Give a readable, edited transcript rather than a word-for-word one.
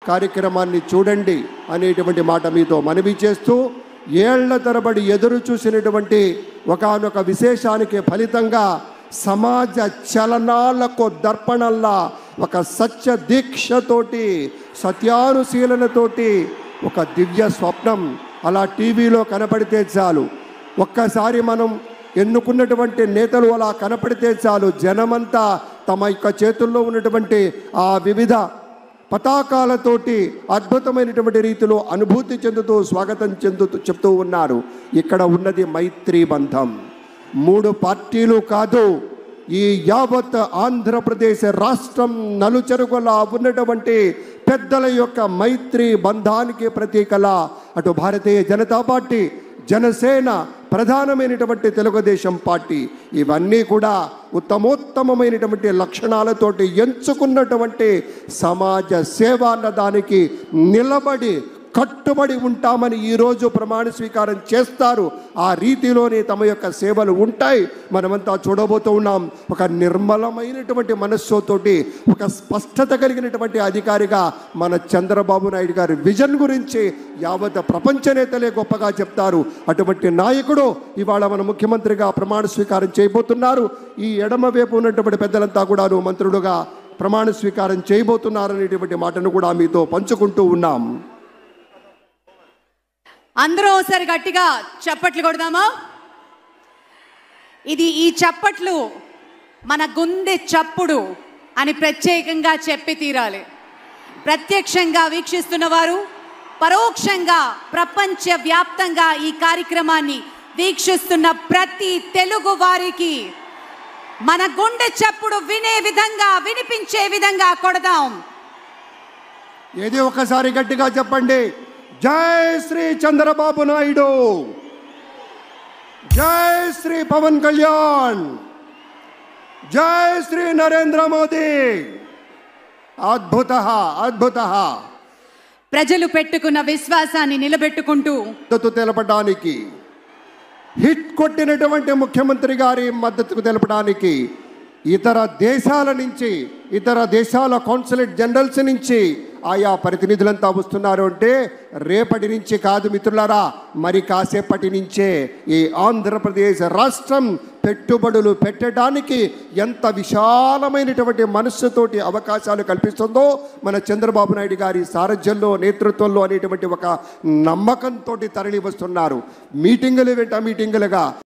కార్యక్రమాన్ని చూడండి అనేటువంటి మాట మీతో మనవి చేస్తూ, ఏళ్ల తరబడి ఎదురు చూసినటువంటి ఒకానొక విశేషానికి ఫలితంగా సమాజ చలనాలకు దర్పణల్లా ఒక సత్య దీక్షతోటి, సత్యానుశీలనతోటి ఒక దివ్య స్వప్నం అలా టీవీలో కనపడితే చాలు, ఒక్కసారి మనం ఎన్నుకున్నటువంటి నేతలు అలా కనపడితే చాలు, జనమంతా తమ యొక్క చేతుల్లో ఉన్నటువంటి ఆ వివిధ పతాకాలతోటి అద్భుతమైనటువంటి రీతిలో అనుభూతి చెందుతూ స్వాగతం చెప్తూ ఉన్నారు. ఇక్కడ ఉన్నది మైత్రీ బంధం. 3 పార్టీలు కాదు, ఈ యావత్ ఆంధ్రప్రదేశ్ రాష్ట్రం నలుచెరుగులా ఉన్నటువంటి పెద్దల యొక్క మైత్రీ బంధానికి ప్రతీకలా అటు భారతీయ జనతా పార్టీ, జనసేన, ప్రధానమైనటువంటి తెలుగుదేశం పార్టీ ఇవన్నీ కూడా ఉత్తమోత్తమైనటువంటి లక్షణాలతోటి ఎంచుకున్నటువంటి సమాజ సేవ అన్నదానికి నిలబడి కట్టుబడి ఉంటామని ఈరోజు ప్రమాణ స్వీకారం చేస్తారు. ఆ రీతిలోనే తమ యొక్క సేవలు ఉంటాయి. మనమంతా చూడబోతూ ఉన్నాం. ఒక నిర్మలమైనటువంటి మనస్సుతోటి, ఒక స్పష్టత కలిగినటువంటి అధికారిగా మన చంద్రబాబు నాయుడు గారి విజన్ గురించి యావత్ ప్రపంచ నేతలే గొప్పగా చెప్తారు. అటువంటి నాయకుడు ఇవాళ మన ముఖ్యమంత్రిగా ప్రమాణ స్వీకారం చేయబోతున్నారు. ఈ ఎడమ వైపు ఉన్నటువంటి పెద్దలంతా కూడాను మంత్రులుగా ప్రమాణ స్వీకారం చేయబోతున్నారనేటువంటి మాటను కూడా మీతో పంచుకుంటూ ఉన్నాం. అందరూ ఒకసారి గట్టిగా చప్పట్లు కొడదామా? ఈ చప్పట్లు మన గుండె చప్పుడు అని ప్రత్యేకంగా చెప్పి తీరాలి. ప్రత్యక్షంగా వీక్షిస్తున్న వారు, పరోక్షంగా ప్రపంచ వ్యాప్తంగా ఈ కార్యక్రమాన్ని వీక్షిస్తున్న ప్రతి తెలుగు వారికి మన గుండె చప్పుడు వినే విధంగా, వినిపించే విధంగా కొడదాం. ఏది ఒకసారి గట్టిగా చెప్పండి. జై శ్రీ చంద్రబాబు నాయుడు, జై శ్రీ పవన్ కళ్యాణ్, జై శ్రీ నరేంద్ర మోదీ. అద్భుత అద్భుత. ప్రజలు పెట్టుకున్న విశ్వాసాన్ని నిలబెట్టుకుంటూ మద్దతు తెలపడానికి, హిట్ కొట్టినటువంటి ముఖ్యమంత్రి గారి మద్దతు తెలపడానికి ఇతర దేశాల నుంచి, ఇతర దేశాల కాన్సులేట్ జనరల్స్ నుంచి ఆయా ప్రతినిధులంతా వస్తున్నారు అంటే రేపటి నుంచి కాదు మిత్రులారా, మరి కాసేపటి నుంచే ఈ ఆంధ్రప్రదేశ్ రాష్ట్రం పెట్టుబడులు పెట్టడానికి ఎంత విశాలమైనటువంటి మనస్సుతోటి అవకాశాలు కల్పిస్తుందో మన చంద్రబాబు నాయుడు గారి సారథ్యంలో, నేతృత్వంలో అనేటువంటి ఒక నమ్మకంతో తరలి వస్తున్నారు. మీటింగులు వెంట మీటింగులుగా